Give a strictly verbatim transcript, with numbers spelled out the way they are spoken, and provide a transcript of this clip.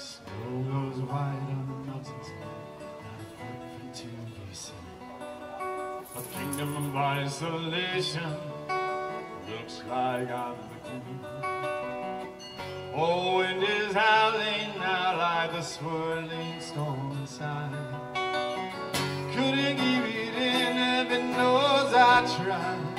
Snow goes white on the mountains, not a foot to be seen. A kingdom of isolation, looks like I'm the queen. Oh, wind is howling now like a swirling storm inside. Couldn't keep it in, heaven knows I tried.